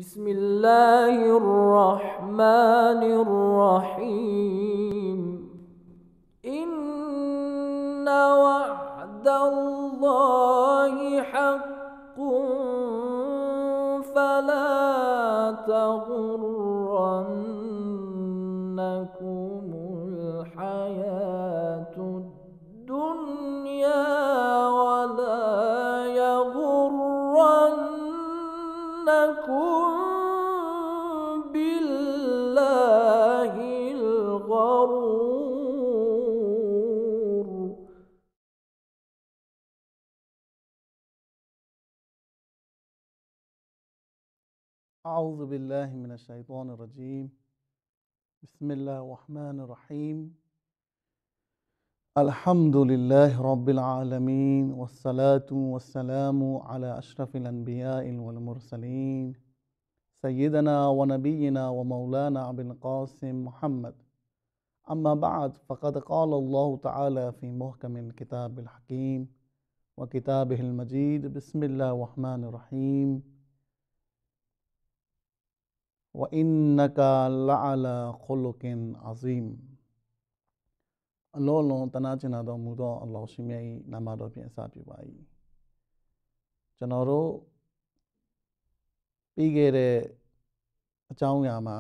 بسم الله الرحمن الرحيم إن وعد الله حق فلا تغرنكم الحياة الدنيا ولا يغرنكم بالله الغرور. أعوذ بالله من الشيطان الرجيم. بسم الله الرحمن الرحيم. الحمد لله رب العالمين والصلاة والسلام على أشرف الأنبياء والمرسلين سيدنا ونبينا ومولانا أبي القاسم محمد. أما بعد فقد قال الله تعالى في محكم الكتاب الحكيم وكتابه المجيد. بسم الله الرحمن الرحيم. وَإِنَّكَ لَعَلَى خُلُقٍ عَظِيمٍ. အလောလုံးတနာကျင်တော်မူသောအလ္လာဟ်ရှင်မြတ်၏နာမတော်ဖြင့်အစပြုပါ၏ကျွန်တော်တို့ပြီးခဲ့တဲ့အကြောင်းအရာမှာ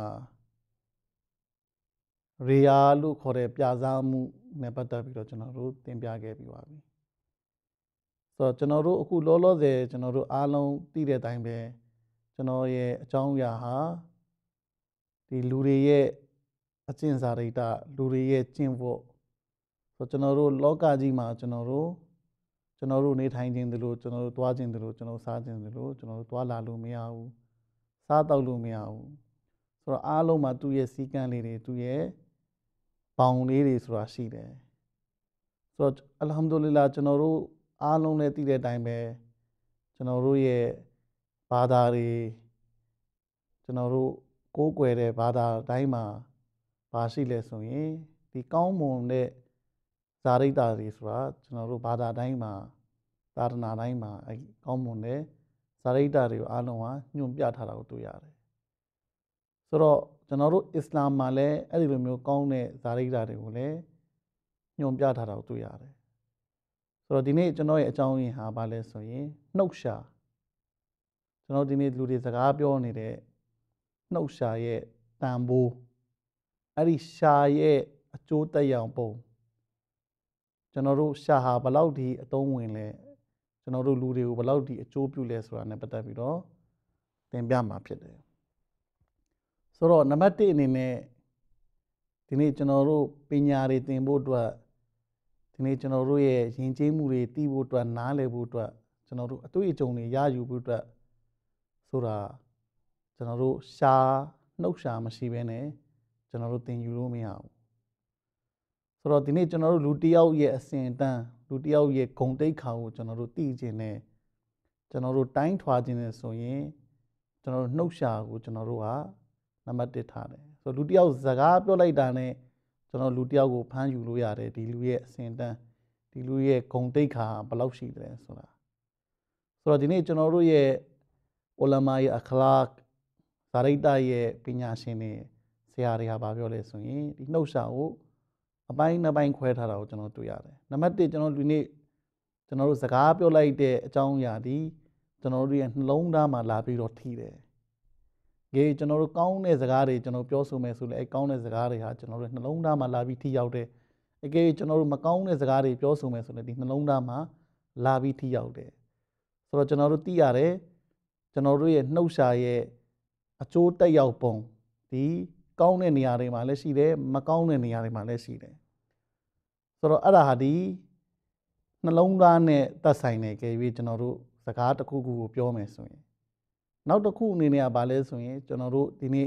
ရေယာလို့ခေါ်တဲ့ပြစားမှုနဲ့ပတ်သက်ပြီးတော့ကျွန်တော်တို့သင်ပြခဲ့ပြီးပါပြီဆိုတော့ကျွန်တော်တို့အခုလောလောဆယ်ကျွန်တော်တို့အားလုံးသိတဲ့အတိုင်းပဲကျွန်တော်ရဲ့အကြောင်းအရာဟာဒီလူတွေရဲ့အကျင့်စာရိတ္တလူတွေရဲ့ကျင့်ဝတ်ဆိုကျွန်တော်တို့လောကကြီးမှာကျွန်တော်တို့နေထိုင်ခြင်းတလို့ကျွန်တော်တို့သွားခြင်းတလို့ကျွန်တော်စားခြင်းတလို့ကျွန်တော်တို့သွားလာလို့မရဘူးစားတောက်လို့မရဘူးဆိုတော့အားလုံးမှာသူ့ရဲ့စီကံလေးတွေသူ့ရဲ့ဘောင်လေးတွေဆိုတာရှိတယ်ဆိုတော့အလ်ဟမ်ဒူလ illah ကျွန်တော်တို့အားလုံးလည်းသိတဲ့အတိုင်းပဲကျွန်တော်တို့ရဲ့ဘာသာတွေကျွန်တော်တို့ကိုးကွယ်တဲ့ဘာသာတိုင်းမှာဘာရှိလဲဆိုရင်ဒီကောင်းမွန်တဲ့ဇာရိတ္တတွေဆိုတာကျွန်တော်တို့ဘာသာတိုင်းမှာသာသနာတိုင်းမှာအဲကောင်းမွန်တဲ့ဇာရိတ္တတွေကိုအားလုံးကညွှန်ပြထားတာကိုတွေ့ရတယ်ဆိုတော့ကျွန်တော်တို့အစ္စလာမ်မှာလည်းအဲ့ဒီလိုမျိုးကောင်းတဲ့ဇာရိတ္တတွေကိုလည်းညွှန်ပြထားတာကိုတွေ့ရတယ်ဆိုတော့ဒီနေ့ကျွန်တော်ရဲ့အကြောင်းရင်းဟာဘာလဲဆိုရင်နှုတ်ရှာကျွန်တော်ဒီနေ့လူတွေစကားပြောနေတဲ့နှုတ်ရှာရဲ့တန်ဖိုးအဲ့ဒီရှာရဲ့အကျိုးသက်ရောက်ပုံကျွန်တော်တို့ရှာဟာဘယ်လောက်ဒီအသုံးဝင်လဲကျွန်တော်တို့လူတွေကိုဘယ်လောက်ဒီအကျိုးပြုလဲဆိုတာနဲ့ပတ်သက်ပြီးတော့သင်ပြမှာဖြစ်တယ်ဆိုတော့နံပါတ်1အနေနဲ့ဒီနေ့ကျွန်တော်တို့ပညာတွေသင်ဖို့အတွက်ဒီနေ့ကျွန်တော်တို့ရဲ့ယဉ်ကျေးမှုတွေသိဖို့အတွက်နားလည်ဖို့အတွက်ကျွန်တော်တို့အတွေ့အကြုံတွေရယူဖို့အတွက်ဆိုတာကျွန်တော်တို့ရှာနှုတ်ရှာမရှိဘဲနဲ့ကျွန်တော်တို့သင်ယူလို့မရဘူးဆိုတော့ဒီနေ့ကျွန်တော်တို့လူတစ်ယောက်ရဲ့အစဉ်အတန်းလူတစ်ယောက်ရဲ့ဂုဏ်တိတ်ခါကိုကျွန်တော်တို့သိခြင်းနဲ့ကျွန်တော်တို့တိုင်းထွာခြင်းနဲ့ဆိုရင်ကျွန်တော်တို့နှုတ်ရှာကိုကျွန်တော်တို့ကနံပါတ်1ထားတယ်ဆိုတော့လူတစ်ယောက်စကားပြောလိုက်တာနဲ့ကျွန်တော်လူတစ်ယောက်ကိုဖမ်းယူလို့ရတယ်ဒီလူရဲ့အစဉ်အတန်းဒီလူရဲ့ဂုဏ်တိတ်ခါဘယ်လောက်ရှိတယ်ဆိုတာဆိုတော့ဒီနေ့ကျွန်တော်တို့ရဲ့ဥလမာရဲ့အခလာတ်ဇာရိတ္တရဲ့ပညာရှင်တွေဆရာတွေကဘာပြောလဲဆိုရင်ဒီနှုတ်ရှာကိုအပိုင်းနှစ်ပိုင်းခွဲထားတာကိုကျွန်တော်တွေ့ရတယ်နံပါတ်1ကျွန်တော်ဒီနေ့ကျွန်တော်တို့စကားပြောလိုက်တဲ့အကြောင်းအရာဒီကျွန်တော်တို့ရဲ့နှလုံးသားမှာလာပြီးတော့ထိတယ်ကျွန်တော်တို့ကောင်းတဲ့စကားတွေကျွန်တော်ပြောဆိုမယ်ဆိုလည်းအဲကောင်းတဲ့စကားတွေဟာကျွန်တော်တို့နှလုံးသားမှာလာပြီးထိရောက်တယ်ကျွန်တော်တို့မကောင်းတဲ့စကားတွေပြောဆိုမယ်ဆိုလည်းဒီနှလုံးသားမှာလာပြီးထိရောက်တယ်ဆိုတော့ကျွန်တော်တို့သိရတယ်ကျွန်တော်တို့ရဲ့နှုတ်ရှာရဲ့အကျိုးတက်ရောက်ပုံဒီကောင်းတဲ့နေရာတွေမှာလည်းရှိတယ်မကောင်းတဲ့နေရာတွေမှာလည်းရှိတယ်ဆိုတော့အဲ့ဒါဟာဒီနှလုံးသားနဲ့သက်ဆိုင်တယ်၍ကျွန်တော်တို့စကားတစ်ခုခုကိုပြောမယ်ဆိုရင်နောက်တစ်ခုအနေနဲ့ကဘာလဲဆိုရင်ကျွန်တော်တို့ဒီနေ့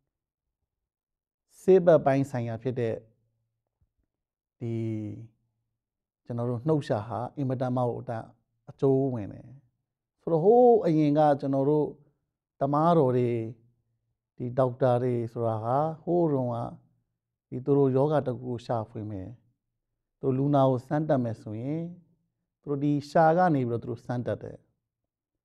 စေဘက်ပိုင်းဆိုင်ရာဖြစ်တဲ့ဒီကျွန်တော်တို့နှုတ်ရှာဟာအင်မတန်မှအကျိုးဝင်တယ်ဆိုတော့ဟိုးအရင်ကကျွန်တော်တို့တမားတော်တွေဒီဒေါက်တာတွေဆိုတာဟာဟိုးတုန်းကဒီသူတို့ယောဂတစ်ခုကိုရှာဖွေမယ်သူလူနာကိုစမ်းတက်မယ်ဆိုရင်သူတို့ဒီရှာကနေပြီးတော့သူတို့စမ်းတက်တယ်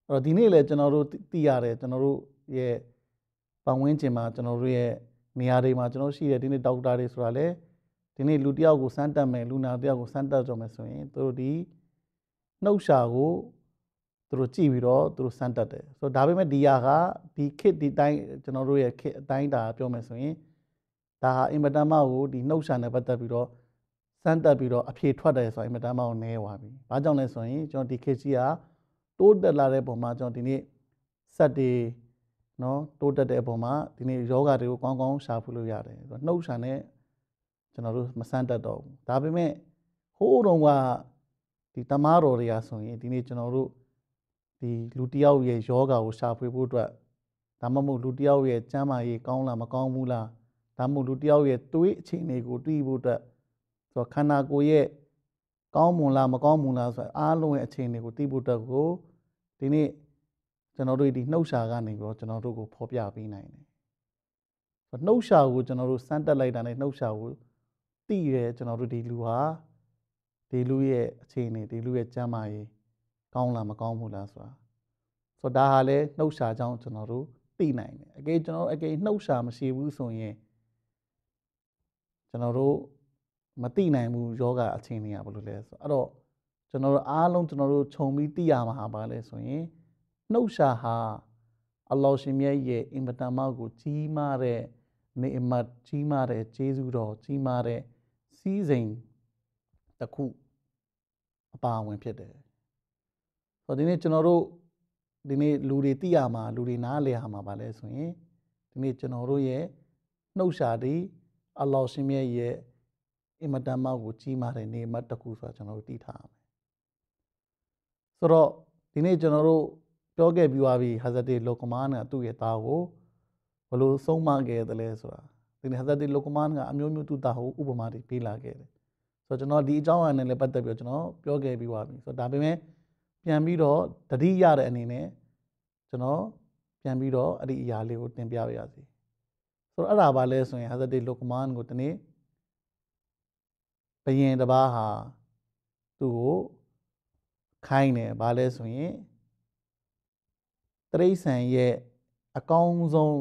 ဒီနေ့လည်းကျွန်တော်တို့သိရတယ်ကျွန်တော်တို့ရဲ့ပတ်ဝန်းကျင်မှာကျွန်တော်တို့ရဲ့နေရာတွေမှာကျွန်တော်ရှိတယ်ဒီနေ့ဒေါက်တာတွေဆိုတာလေဒီနေ့လူတစ်ယောက်ကိုစမ်းတက်မယ်လူနာတစ်ယောက်ကိုစမ်းတက်ကြမယ်ဆိုရင်သူတို့ဒီနှုတ်ရှာကိုသူတို့ကြည့်ပြီးတော့သူတို့စမ်းတက်တယ်ဆိုတော့ဒါပေမဲ့ဒီဟာကဒီခစ်ဒီတိုင်းကျွန်တော်တို့ရဲ့ခစ်အတိုင်းဒါပြောမယ်ဆိုရင်ဒါဟာအင်မတန်မှကိုဒီနှုတ်ရှာနဲ့ပတ်သက်ပြီးတော့စမ်းတက်ပြီးတော့အဖြေထွက်တယ်ဆိုရင်အင်မတန်မှကိုနည်းသွားပြီ။ဘာကြောင့်လဲဆိုရင်ကျွန်တော်ဒီခစ်ကြီးကတိုးတက်လာတဲ့ပုံမှာကျွန်တော်ဒီနေ့ဆက်တွေနော်တိုးတက်တဲ့အပေါ်မှာဒီနေ့ယောဂတွေကိုကောင်းကောင်းရှာဖွေလို့ရတယ်ဆိုတော့နှုတ်ရှာနဲ့ကျွန်တော်တို့မစမ်းတက်တော့ဘူးဒါပေမဲ့ဟိုးတုန်းကဒီတမားတော်တွေကဆိုရင်ဒီနေ့ကျွန်တော်တို့ဒီလူတစ်ယောက်ရဲ့ယောဂကိုရှာဖွေဖို့အတွက်ဒါမှမဟုတ်လူတစ်ယောက်ရဲ့ကျန်းမာရေးကောင်းလားမကောင်းဘူးလားဒါမှမဟုတ်လူတစ်ယောက်ရဲ့တွေးအခြေအနေကိုတွေးဖို့အတွက်ဆိုတော့ခန္ဓာကိုယ်ရဲ့ကောင်းမွန်လားမကောင်းမွန်လားဆိုတော့အားလုံးရဲ့အခြေအနေကိုသိဖို့အတွက်ကိုဒီနေ့ကျွန်တော်တို့ဒီနှုတ်ရှာကနေပြီးတော့ကျွန်တော်တို့ကိုဖော်ပြပေးနိုင်တယ်။ဆိုတော့နှုတ်ရှာကိုကျွန်တော်တို့စမ်းတက်လိုက်တာနဲ့နှုတ်ရှာကိုသိရဲကျွန်တော်တို့ဒီလူဟာဒီလူရဲ့အခြေအနေဒီလူရဲ့ကျန်းမာရေးကောင်းလားမကောင်းဘူးလားဆိုတာဆိုတော့ဒါဟာလည်းနှုတ်ရှာကြောင့်ကျွန်တော်တို့သိနိုင်တယ်။အကယ်ကျွန်တော်အကယ်နှုတ်ရှာမရှိဘူးဆိုရင်ကျွန်တော်တို့မသိနိုင်ဘူးယောဂအခြေအနေကဘယ်လိုလဲဆိုအဲ့တော့ကျွန်တော်တို့အားလုံးကျွန်တော်တို့ခြုံပြီးသိရမှာပါလဲဆိုရင်နှုတ်ရှာဟာအလ္လာဟ်ရှင်မြတ်ရဲ့အင်မတန်မှကိုကြီးမားတဲ့နေအမတ်ကြီးမားတဲ့ကျေးဇူးတော်ကြီးမားတဲ့စီးစိမ်တစ်ခုအပါအဝင်ဖြစ်တယ်။ဆိုတော့ဒီနေ့ကျွန်တော်တို့ဒီနေ့လူတွေသိရမှာလူတွေနားလည်ရမှာပါလဲဆိုရင်ဒီနေ့ကျွန်တော်တို့ရဲ့နှုတ်ရှာဒီအလ္လာဟ်ရှင်မြတ်ရဲ့အင်မတန်မှကိုကြီးမားတဲ့နေအမတ်တစ်ခုဆိုတာကျွန်တော်တို့သိထားရမယ်။ဆိုတော့ဒီနေ့ကျွန်တော်တို့ပြောခဲ့ပြီးသွားပြီဟာဇတ်တီလုကမန်ကသူ့ရဲ့သားကိုဘယ်လိုဆုံးမခဲ့တယ်လဲဆိုတာဒီနေ့ဟာဇတ်တီလုကမန်ကအမျိုးမျိုးသူ့သားကိုဥပမာတွေပေးလာခဲ့တယ်ဆိုတော့ကျွန်တော်ဒီအကြောင်းအရာနဲ့လည်းပတ်သက်ပြီးတော့ကျွန်တော်ပြောခဲ့ပြီးသွားပြီဆိုတော့ဒါပေမဲ့ပြန်ပြီးတော့တတိရတဲ့အနေနဲ့ကျွန်တော်ပြန်ပြီးတော့အဲ့ဒီအရာလေးကိုတင်ပြပါရစေဆိုတော့အဲ့ဒါပါလဲဆိုရင်ဟာဇတ်တီလုကမန်ကိုဒီနေ့ဘယင်တစ်ပါးဟာသူ့ကိုခိုင်းတယ်ဘာလဲဆိုရင်တရိษံရဲ့အကောင်းဆုံး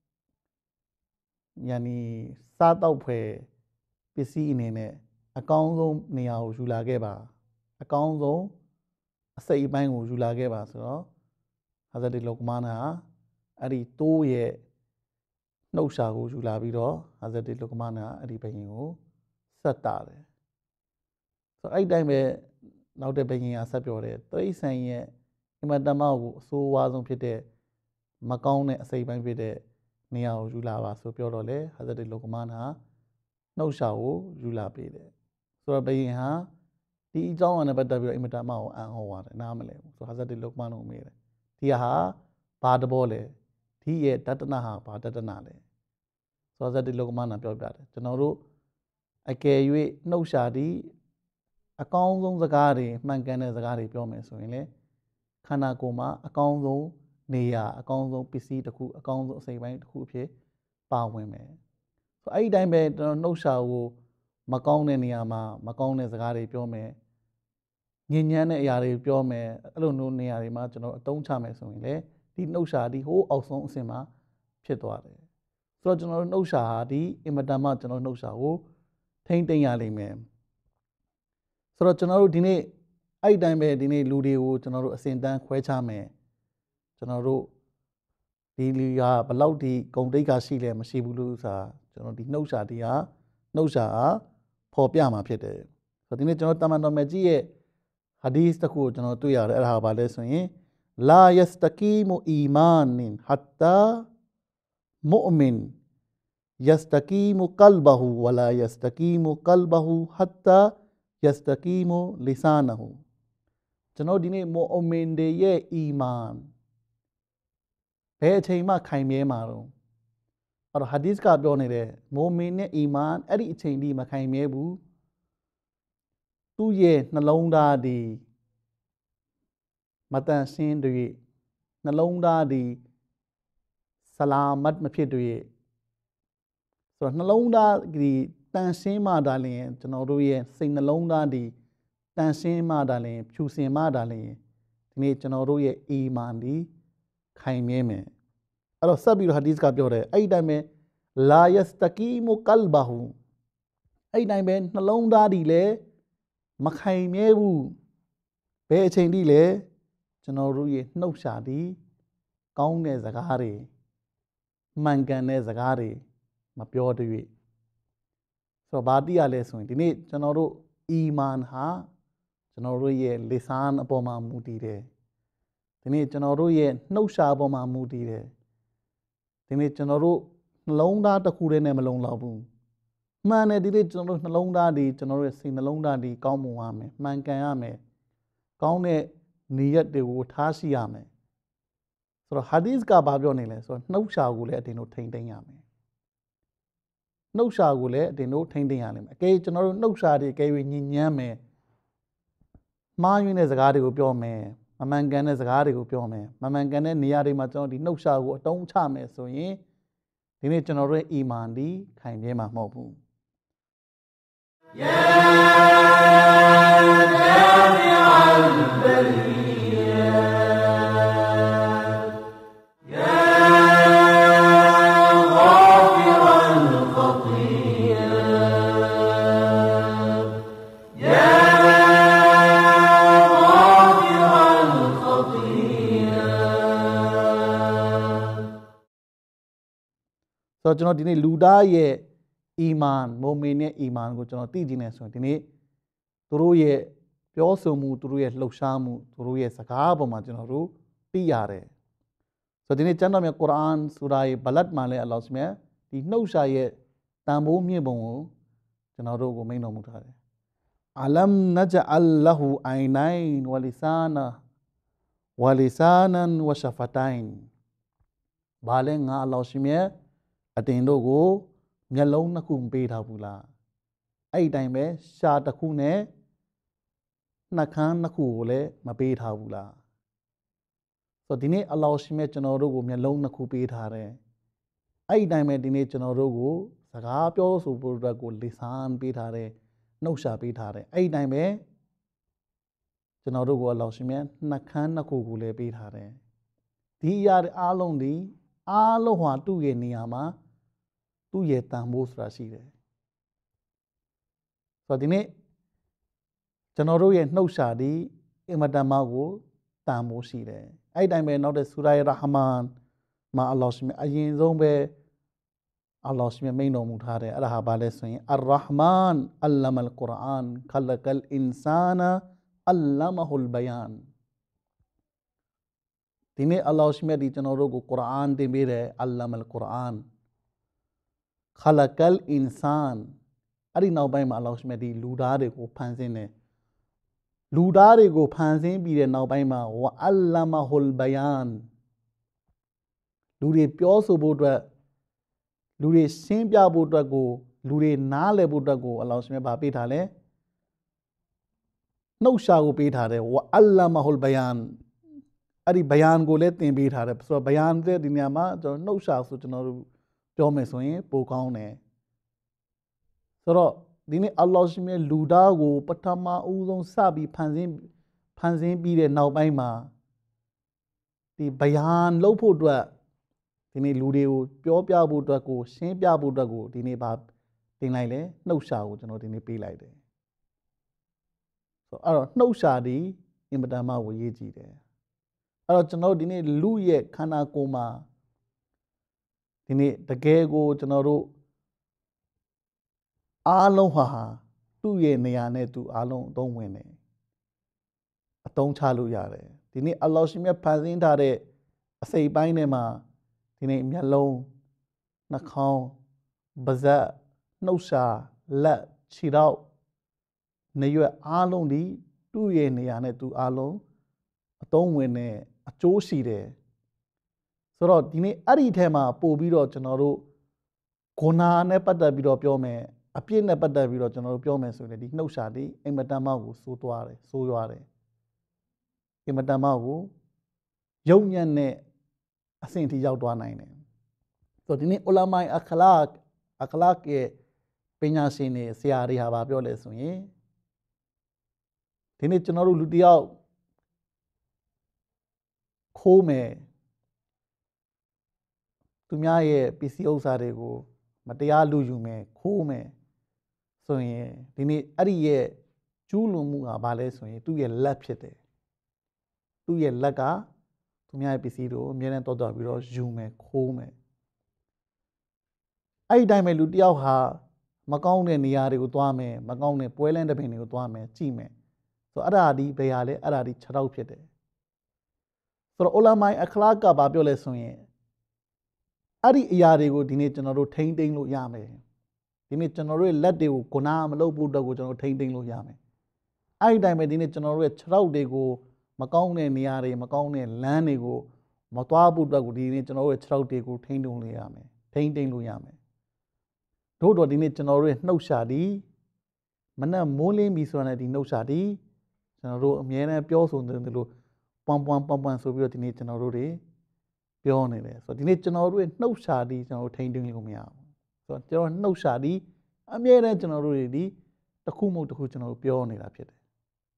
ယာနီစားတောက်ဖွယ်ပစ္စည်းအနေနဲ့အကောင်းဆုံးနေရာကိုယူလာခဲ့ပါအကောင်းဆုံးအစိတ်အပိုင်းကိုယူလာခဲ့ပါဆိုတော့ဟာဇတ်တီလုကမန်ဟာအဲ့ဒီတိုးရဲ့နှုတ်ရှာကိုယူလာပြီးတော့ဟာဇတ်တီလုကမန်ဟာအဲ့ဒီဘယင်ကိုဆက်တာတယ်ဆိုတော့အဲ့တိုင်းပဲနောက်တဲ့ဘယင်ကဆက်ပြောတယ်တရိษံရဲ့အင်မတန်မှကိုအဆိုးဝါးဆုံးဖြစ်တဲ့မကောင်းတဲ့အစိတ်ပိုင်းဖြစ်တဲ့နေရာကိုယူလာပါဆိုပြောတော့လေဟာဇတ်တီလုကမန်ဟာနှုတ်ရှာကိုယူလာပေးတယ်ဆိုတော့ဘယင်ဟာဒီအကြောင်းအရာနဲ့ပတ်သက်ပြီးတော့အင်မတန်မှကိုအံ့ဩပါတယ်နားမလဲဘူးဆိုတော့ဟာဇတ်တီလုကမန်ကိုမေးတယ်ဒီဟာဘာတဘောလဲဒီရဲ့တတနာဟာဘာတတနာလဲဆိုတော့ဟာဇတ်တီလုကမန်ကပြောပြတယ်ကျွန်တော်တို့အကယ်၍နှုတ်ရှာဒီအကောင်းဆုံးစကားတွေမှန်ကန်တဲ့စကားတွေပြောမယ်ဆိုရင်လေခန္ဓာကိုယ်မှာအကောင်းဆုံးနေရာအကောင်းဆုံးပစ္စည်းတစ်ခုအကောင်းဆုံးအစိတ်ပိုင်းတစ်ခုအဖြစ်ပါဝင်မယ်ဆိုအဲ့ဒီတိုင်းပဲကျွန်တော်နှုတ်ရှာကိုမကောင်းတဲ့နေရာမှာမကောင်းတဲ့စကားတွေပြောမယ်ညဉ့်ညမ်းတဲ့အရာတွေပြောမယ်အဲ့လိုမျိုးနေရာတွေမှာကျွန်တော်အသုံးချမယ်ဆိုရင်လေဒီနှုတ်ရှာဒီဟိုးအောက်ဆုံးအဆင့်မှာဖြစ်သွားတယ်ဆိုတော့ကျွန်တော်နှုတ်ရှာဟာဒီအင်မတန်မှကျွန်တော်နှုတ်ရှာကိုထိမ့်သိမ့်ရလိမ့်မယ်ဆိုတော့ကျွန်တော်တို့ဒီနေ့အဲ့ဒီတိုင်းပဲဒီနေ့လူတွေကိုကျွန်တော်တို့အစင်တန်းခွဲခြားမယ်ကျွန်တော်တို့ဒီလူကဘလောက်ဒီဂုံတိတ်ကရှိလဲမရှိဘူးလို့ဆိုတာကျွန်တော်ဒီနှုတ်ရှာဒီဟာနှုတ်ရှာဟာပေါ်ပြမှာဖြစ်တယ်ဆိုတော့ဒီနေ့ကျွန်တော်တမန်တော်မြတ်ကြီးရဲ့ဟာဒီစ်တစ်ခုကိုကျွန်တော်တွေ့ရတယ်အဲ့ဒါဘာလဲဆိုရင်လာယစတကီမူအီမန်ဟတ်တာမုအမင်ယစတကီမူကလဘဟူဝလာယစတကီမူကလဘဟူဟတ်တာယစတကီမူလီဆာနဟူကျွန်တော်ဒီနေ့မုအမင်တွေရဲ့အီမန်ဘယ်အချိန်မှခိုင်မြဲမှာတော့အဲ့တော့ဟာဒီစ်ကပြောနေတယ်မိုမင်နဲ့အီမန်အဲ့ဒီအချိန်ဒီမခိုင်မြဲဘူးသူ့ရဲ့နှလုံးသားဒီမတန်ရှင်းတွေနှလုံးသားဒီဆလာမတ်မဖြစ်တွေဆိုတော့နှလုံးသားဒီတန်ရှင်းမှဒါလျင်ကျွန်တော်တို့ရဲ့စိတ်နှလုံးသားဒီတန်ရှင်းမှဒါလျင်ဖြူစင်မှဒါလျင်ဒီဒီနေ့ကျွန်တော်တို့ရဲ့အီမန်ဒီခိုင်မြဲမယ်အဲ့တော့ဆက်ပြီးတော့ဟာဒီစ်ကပြောတယ်အဲ့ဒီတိုင်းပဲလာယစတကီမူကလဘဟူအဲ့ဒီတိုင်းပဲနှလုံးသားဒီလည်းမခိုင်မြဲဘူးဘယ်အချိန်ထိလဲကျွန်တော်တို့ရဲ့နှုတ်ရှာဒီကောင်းတဲ့စကားတွေမှန်ကန်တဲ့စကားတွေမပြောတည်းဆိုတော့ဘာတိရလဲဆိုရင်ဒီနေ့ကျွန်တော်တို့အီမန်ဟာကျွန်တော်တို့ရဲ့လီဆန်အပေါ်မှာမူတည်တယ်ဒီနေ့ကျွန်တော်တို့ရဲ့နှုတ်ရှာပေါ်မှာမူတည်တယ်ဒီနေ့ကျွန်တော်တို့နှလုံးသားတစ်ခုတည်းနဲ့မလုံလောက်ဘူးမှန်တယ်ဒီနေ့ကျွန်တော်တို့နှလုံးသားဒီကျွန်တော်တို့ရဲ့စိတ်နှလုံးသားဒီကောင်းမွန်ရမယ်မှန်ကန်ရမယ်ကောင်းတဲ့နေရက်တွေကိုထားရှိရမယ်ဆိုတော့ဟာဒီစ်ကဘာပြောနေလဲဆိုတော့နှုတ်ရှာကိုလည်းအတင်တို့ထိမ့်သိမ်းရမယ်နှုတ်ရှာကိုလည်းအတင်တို့ထိမ့်သိမ်းရလိမ့်မယ်အကယ်ကျွန်တော်တို့နှုတ်ရှာတွေအကယ်၍ညဉ့်ညမ်းမယ်မှားယွင်းတဲ့စကားတွေကိုပြောမယ်မမှန်ကန်တဲ့စကားတွေကိုပြောမယ်မမှန်ကန်တဲ့နေရာတွေမှာကျွန်တော်ဒီနှုတ်ရှာကိုအတုံးချမယ်ဆိုရင်ဒီနေ့ကျွန်တော်တို့ရဲ့အီမန်ဒီခိုင်မြဲမှာမဟုတ်ဘူးဆိုတော့ကျွန်တော်ဒီနေ့လူသားရဲ့အီမန်မိုမင်ရဲ့အီမန်ကိုကျွန်တော်သိကြည့်နေဆိုရင်ဒီနေ့သူတို့ရဲ့ပြောဆိုမှုသူတို့ရဲ့လှုပ်ရှားမှုသူတို့ရဲ့စကားပေါ်မှာကျွန်တော်တို့သိရတယ်ဆိုတော့ဒီနေ့ကျမ်းတော်မြတ်ကုရ်အာန်ဆူရာရဲ့ဘလတ်မှာလည်းအလ္လာဟ်မြတ်ဒီနှုတ်ရှာရဲ့တန်ဖိုးမြင့်ပုံကိုကျွန်တော်တို့ကိုမိန့်တော်မူထားတယ်အလမ်နဂျအလ်လဟူအိုင်နိုင်ဝလီဆာနာဝရှဖတိုင်ဘာလဲငါအလ္လာဟ်မြတ်အတင်တို့ကိုမျက်လုံးနှစ်ခုမပေးထားဘူးလားအဲ့ဒီတိုင်းပဲရှာတစ်ခုနဲ့နှာခမ်းနှစ်ခုကိုလည်းမပေးထားဘူးလားဆိုတော့ဒီနေ့အလ္လာဟ်ရှင်မြတ်ကျွန်တော်တို့ကိုမျက်လုံးနှစ်ခုပေးထားတယ်အဲ့ဒီတိုင်းပဲဒီနေ့ကျွန်တော်တို့ကိုစကားပြောဆိုဖို့အတွက်ကိုလီဆန်ပေးထားတယ်နှုတ်ရှာပေးထားတယ်အဲ့ဒီတိုင်းပဲကျွန်တော်တို့ကိုအလ္လာဟ်ရှင်မြတ်နှာခမ်းနှစ်ခုကိုလည်းပေးထားတယ်ဒီအရာအားလုံးဒီအားလုံးဟာသူ့ရဲ့နေရာမှာသူ့ရဲ့တန်ဖိုးဆိုတာရှိတယ်ဆိုတော့ဒီနေ့ကျွန်တော်တို့ရဲ့နှုတ်ရှာဒီအင်မတန်မှကိုတန်ဖိုးရှိတယ်အဲ့တိုင်းပဲနောက်တဲ့ဆူရာရဟ်မန်မှာအလ္လာဟ်ရှင်အရင်ဆုံးပဲအလ္လာဟ်ရှင်မိန့်တော်မူထားတယ်အဲ့ဒါဟာဘာလဲဆိုရင်အရ်ရဟ်မန်အလ္လမလ်ကုရ်အာန်ခလကလ်အင်ဆာနာအလ္လမဟူလ်ဘယန်ဒီနေ့အလ္လာဟ်ရှင်ဒီကျွန်တော်တို့ကိုကုရ်အာန်တင်ပေးတယ်အလ္လမလ်ကုရ်အာန်ခလကလ်အင်ဆန်အဲ့ဒီနောက်ပိုင်းမှာအလ္လာဟ်ရှင်ဒီလူသားတွေကိုဖန်ဆင်းတယ်လူသားတွေကိုဖန်ဆင်းပြီးတဲ့နောက်ပိုင်းမှာဝအလ္လမဟူလ်ဘယန်လူတွေပြောဆိုဖို့အတွက်လူတွေရှင်းပြဖို့အတွက်ကိုလူတွေနားလည်ဖို့အတွက်ကိုအလ္လာဟ်ရှင်ဗာပေးထားလဲနှုတ်ရှာကိုပေးထားတယ်ဝအလ္လမဟူလ်ဘယန်အဲ့ဒီဘယန်ကိုလည်းသင်ပေးထားတယ်ဆိုတော့ဘယန်တဲ့ဒီနေရာမှာကျွန်တော်နှုတ်ရှာဆိုကျွန်တော်တို့ပြောမယ်ဆိုရင်ပိုကောင်းတယ်ဆိုတော့ဒီနေ့အလ္လာဟ်ရှင်ရဲ့လူသားကိုပထမဦးဆုံးစပြီးဖန်ဆင်းပြီးတဲ့နောက်ပိုင်းမှာဒီဘယန်လုပ်ဖို့အတွက်ဒီနေ့လူတွေကိုပြောပြဖို့အတွက်ကိုရှင်းပြဖို့အတွက်ကိုဒီနေ့ပါတင်လိုက်လဲနှုတ်ရှာကိုကျွန်တော်ဒီနေ့ပေးလိုက်တယ်ဆိုတော့အဲ့တော့နှုတ်ရှာဒီအင်မတန်မှကိုရေးကြည့်တယ်အဲ့တော့ကျွန်တော်ဒီနေ့လူရဲ့ခန္ဓာကိုယ်မှာဒီနေ့တကယ်ကိုကျွန်တော်တို့အားလုံးဟာသူ့ရဲ့နေရာနဲ့သူအားလုံးအသုံးဝင်တယ်အသုံးချလို့ရတယ်ဒီနေ့အလ္လာဟ်ရှင်မြတ်ဖန်ဆင်းထားတဲ့အစိတ်ပိုင်းထဲမှာဒီနေ့မျက်လုံးနှာခေါင်းပါးစပ်နှုတ်ရှာလက်ခြေထောက်နေရွက်အားလုံးဒီသူ့ရဲ့နေရာနဲ့သူအားလုံးအသုံးဝင်တယ်အကျိုးရှိတယ်ဆိုတော့ဒီနေ့အဲ့ဒီထဲမှာပို့ပြီးတော့ကျွန်တော်တို့ဂုဏနဲ့ပတ်သက်ပြီးတော့ပြောမယ်အပြစ်နဲ့ပတ်သက်ပြီးတော့ကျွန်တော်တို့ပြောမယ်ဆိုရင်ဒီနှုတ်ရှာဒီအင်မတန်မှကိုစိုးရွားတယ်အင်မတန်မှကိုယုံညံ့တဲ့အဆင့်ထိရောက်သွားနိုင်တယ်ဆိုတော့ဒီနေ့ဥလာမိုင်အခလာကရဲ့ပညာရှင်တွေဆရာတွေဟာဘာပြောလဲဆိုရင်ဒီနေ့ကျွန်တော်တို့လူတယောက်ခိုးမယ်သူများရဲ့ပစ္စည်းဥစ္စာတွေကိုမတရားလူယူမယ်ခိုးမယ်ဆိုရင်ဒီနေ့အဲ့ဒီရဲ့ကျူးလွန်မှုကဘာလဲဆိုရင်သူ့ရဲ့လက်ဖြစ်တယ်သူ့ရဲ့လက်ကသူများရဲ့ပစ္စည်းတွေကိုအမြဲတမ်းတော်ပြီးတော့ယူမယ်ခိုးမယ်အဲ့ဒီတိုင်းပဲလူတယောက်ဟာမကောင်းတဲ့နေရာတွေကိုသွားမယ်မကောင်းတဲ့ပွဲလမ်းတစ်ပင်တွေကိုသွားမယ်ကြည့်မယ်ဆိုတော့အဲ့ဒါဒီဘယ်ဟာလဲအဲ့ဒါဒီ6တော့ဖြစ်တယ်ဆိုတော့အိုလာမိုင်အခလာကဘာပြောလဲဆိုရင်အဲ့ဒီအရာတွေကိုဒီနေ့ကျွန်တော်တို့ထိန်းသိမ်းလို့ရမယ်ဒီနေ့ကျွန်တော်တို့ရဲ့လက်တွေကိုဂုဏမလုပ်ဖို့အတွက်ကိုကျွန်တော်ထိန်းသိမ်းလို့ရမယ်အဲ့ဒီတိုင်းပဲဒီနေ့ကျွန်တော်တို့ရဲ့6တော့တွေကိုမကောင်းတဲ့နေရာတွေမကောင်းတဲ့လမ်းတွေကိုမသွားဖို့အတွက်ကိုဒီနေ့ကျွန်တော်တို့ရဲ့6တော့တွေကိုထိန်းသိမ်းလို့ရမယ်ထိန်းသိမ်းလို့ရမယ်တို့တော့ဒီနေ့ကျွန်တော်တို့ရဲ့နှုတ်ရှာသည်မနဲ့မိုးလင်းပြီဆိုတဲ့ဒီနှုတ်ရှာသည်ကျွန်တော်တို့အမြဲတမ်းပြောဆိုနေတယ်လို့ပွန်ဆိုပြီးတော့ဒီနေ့ကျွန်တော်တို့တွေပြောနေတယ်ဆိုတော့ဒီနေ့ကျွန်တော်တို့ရဲ့နှုတ်ရှာသည်ကျွန်တော်တို့ထိန်းသိမ်းလို့မရဘူးဆိုတော့ကျွန်တော်နှုတ်ရှာသည်အမြဲတမ်းကျွန်တော်တို့တွေဒီတစ်ခုမဟုတ်တစ်ခုကျွန်တော်တို့ပြောနေတာဖြစ်တယ်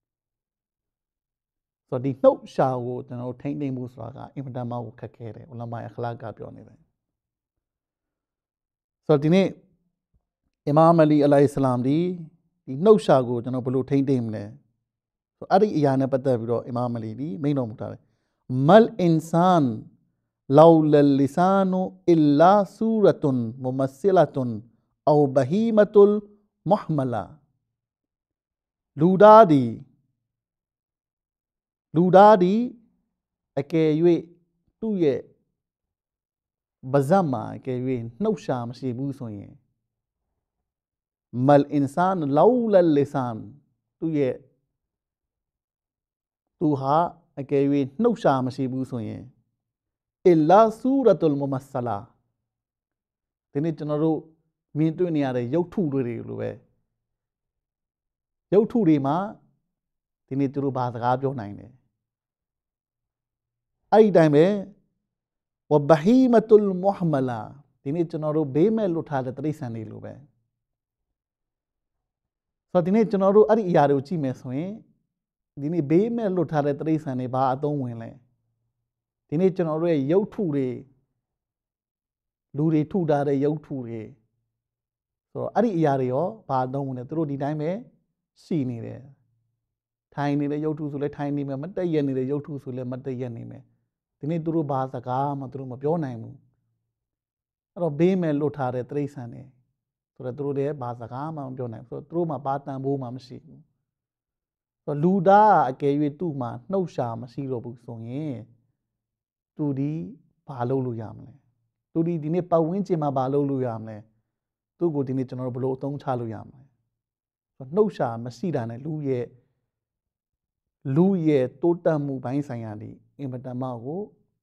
ဆိုတော့ဒီနှုတ်ရှာကိုကျွန်တော်တို့ထိန်းသိမ်းမှုဆိုတာကအင်မတန်မှခက်ခဲတယ်ဥလမာအခလာကပြောနေတယ်ဆိုတော့ဒီနေ့အီမာမ်အလီအလိုင်ဟိစလမ်ဒီနှုတ်ရှာကိုကျွန်တော်ဘယ်လိုထိန်းသိမ်းမလဲဆိုအဲ့ဒီအရာနဲ့ပတ်သက်ပြီးတော့အီမာမ်အလီဒီမိန့်တော်မူထားတယ်မလ်အင်ဆန်လောလလ်လီဆာနူအီလာဆူရတုန်မုမဆီလတုန်အောဘဟီမတုလ်မုဟမလာလူသားဒီအကယ်၍သူ့ရဲ့ပါးစပ်မှာအကယ်၍နှုတ်ရှာမရှိဘူးဆိုရင်မလ်အင်ဆန်လောလလ်လီဆန်သူဟာအကယ်၍နှုတ်ရှာမရှိဘူးဆိုရင်အီလာဆူရတုလ်မုမဆလာဒီနေ့ကျွန်တော်တို့မြင်တွေ့နေရတဲ့ရုပ်ထုတွေလိုပဲရုပ်ထုတွေမှာဒီနေ့သူတို့ဘာစကားပြောနိုင်တယ်အဲ့ဒီတိုင်းပဲဝဘဟီမတုလ်မုဟမလာဒီနေ့ကျွန်တော်တို့ဘေးမဲ့လွတ်ထားတဲ့တိရစ္ဆာန်တွေလိုပဲဆိုတော့ဒီနေ့ကျွန်တော်တို့အဲ့ဒီအရာတွေကိုကြည့်မယ်ဆိုရင်ဒီနေ့ဘေးမဲ့လွတ်ထားတဲ့တိရစ္ဆာန်တွေဘာအသုံးဝင်လဲဒီနေ့ကျွန်တော်တို့ရဲ့ရုပ်ထုတွေလူတွေထုထားတဲ့ရုပ်ထုတွေဆိုတော့အဲ့ဒီအရာတွေရောဘာအသုံးဝင်လဲသူတို့ဒီတိုင်းပဲရှိနေတယ်ထိုင်နေတဲ့ရုပ်ထုဆိုလဲထိုင်နေမယ်မတက်ရက်နေတဲ့ရုပ်ထုဆိုလဲမတက်ရက်နေမယ်ဒီနေ့သူတို့ဘာစကားမှသူတို့မပြောနိုင်ဘူးအဲ့တော့ဘေးမဲ့လွတ်ထားတဲ့တိရစ္ဆာန်တွေဆိုတော့သူတို့လည်းဘာစကားမှမပြောနိုင်ဘူးဆိုတော့သူတို့မှဘာတန်ဖိုးမှမရှိဘူးဆိုတော့လူသားအကယ်၍သူ့မှာနှုတ်ရှာမရှိတော့ဘူးဆိုရင်သူဒီဘာလုပ်လို့ရမလဲသူဒီနေ့ပတ်ဝန်းကျင်မှာဘာလုပ်လို့ရမလဲသူ့ကိုဒီနေ့ကျွန်တော်တို့ဘယ်လိုအသုံးချလို့ရမလဲဆိုတော့နှုတ်ရှာမရှိတာနဲ့လူရဲ့တိုးတက်မှုပိုင်းဆိုင်ရာဒီအင်မတန်မှကို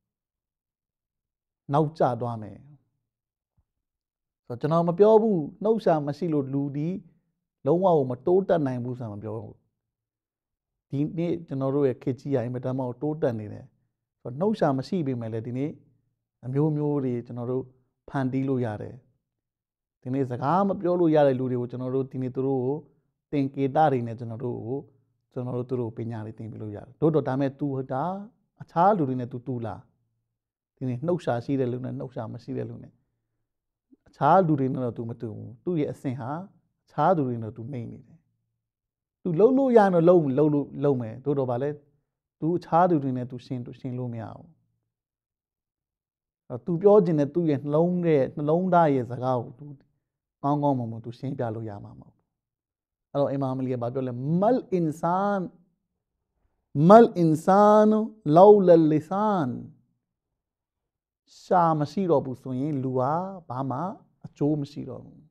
နောက်ကျသွားမယ်ဆိုတော့ကျွန်တော်မပြောဘူးနှုတ်ရှာမရှိလို့လူဒီလုံးဝကိုမတိုးတက်နိုင်ဘူးဆိုတာမပြောဘူးဒီနေ့ကျွန်တော်တို့ရဲ့ခေတ်ကြီးအင်မတန်မှတိုးတက်နေတယ်ဆိုတော့နှုတ်ရှာမရှိပေမဲ့လည်းဒီနေ့အမျိုးမျိုးတွေကျွန်တော်တို့ဖန်တီးလို့ရတယ်ဒီနေ့စကားမပြောလို့ရတဲ့လူတွေကိုကျွန်တော်တို့ဒီနေ့သူတို့ကိုသင်္ကေတတွေနဲ့ကျွန်တော်တို့သူတို့ပညာတွေသင်ပြလို့ရတယ်တို့တော့ဒါမဲ့ तू ဒါအခြားလူတွေနဲ့ तू လားဒီနေ့နှုတ်ရှာရှိတဲ့လူနဲ့နှုတ်ရှာမရှိတဲ့လူနဲ့အခြားလူတွေနဲ့တော့ तू မတူဘူးသူ့ရဲ့အဆင့်ဟာအခြားလူတွေနဲ့ तू နှိမ့်နေတယ် तू လုံးလို့ရရင်တော့လုံးမယ်တို့တော့ဗာလဲ तू အခြားလူတွေနဲ့ तू ရှင်းလို့မရဘူးသူပြောခြင်းနဲ့သူ့ရဲ့နှလုံးသားရဲ့စကားကိုသူကောင်းမွန်သူရှင်းပြလို့ရမှာမဟုတ်ဘူးအဲ့တော့အီမာမ်အလီကဘာပြောလဲမလ်အင်ဆန်လောလလ်လီဆန်ရှာမရှိတော့ဘူးဆိုရင်လူဟာဘာမှအကျိုးမရှိတော့ဘူး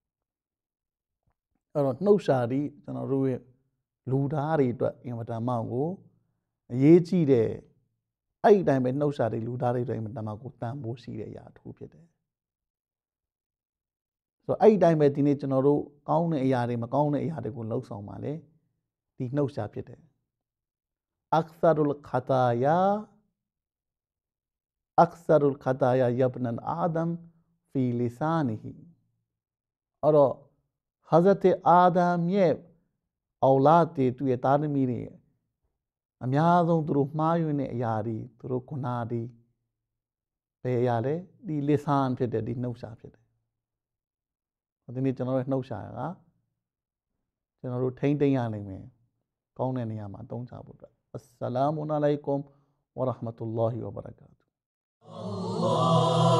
အဲ့တော့နှုတ်ရှာသည်ကျွန်တော်တို့ရဲ့လူသားတွေအတွက်အင်မတန်မှကိုအရေးကြီးတဲ့အဲ့ဒီတိုင်းပဲနှုတ်ရှာတဲ့လူသားတွေတိုင်းမှာတမကိုတန်ဖိုးရှိတဲ့အရာထိုးဖြစ်တယ်ဆိုတော့အဲ့ဒီတိုင်းပဲဒီနေ့ကျွန်တော်တို့ကောင်းတဲ့အရာတွေမကောင်းတဲ့အရာတွေကိုလှုပ်ဆောင်ပါလေဒီနှုတ်ရှာဖြစ်တယ်Aksarul khataya yabnan Adam fi lisanihi အဲ့တော့ Hazrat Adam ရဲ့အော်လာတေသူရဲ့သားသမီးတွေအများဆုံးသူတို့မှားယွင်းတဲ့အရာတွေသူတို့ခုနာဒီဘယ်အရာလဲဒီလစ်ဆန်ဖြစ်တဲ့ဒီနှုတ်ရှာဖြစ်တယ်ဒီနေ့ကျွန်တော်တို့နှုတ်ရှာကကျွန်တော်တို့ထိမ့်သိမ်းရနိုင်မယ်ကောင်းတဲ့နေရာမှာအသုံးချဖို့အတွက်အစ္စလာမုအလိုင်ကွမ်ဝရဟ်မတုလ္လာဟီဝဘရကာတူ